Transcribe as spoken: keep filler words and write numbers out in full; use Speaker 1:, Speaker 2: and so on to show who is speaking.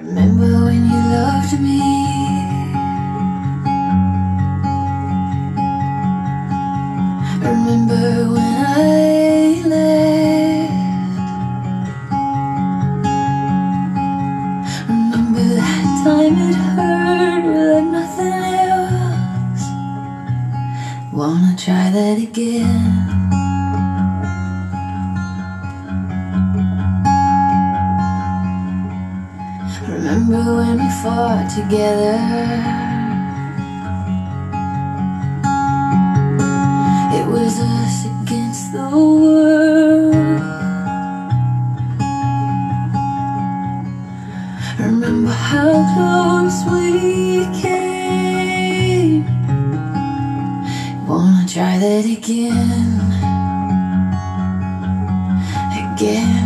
Speaker 1: Remember when you loved me? Remember when I left? Remember that time it hurt like nothing else? Wanna try that again? Remember when we fought together? It was us against the world. Remember how close we came? Wanna try that again? Again?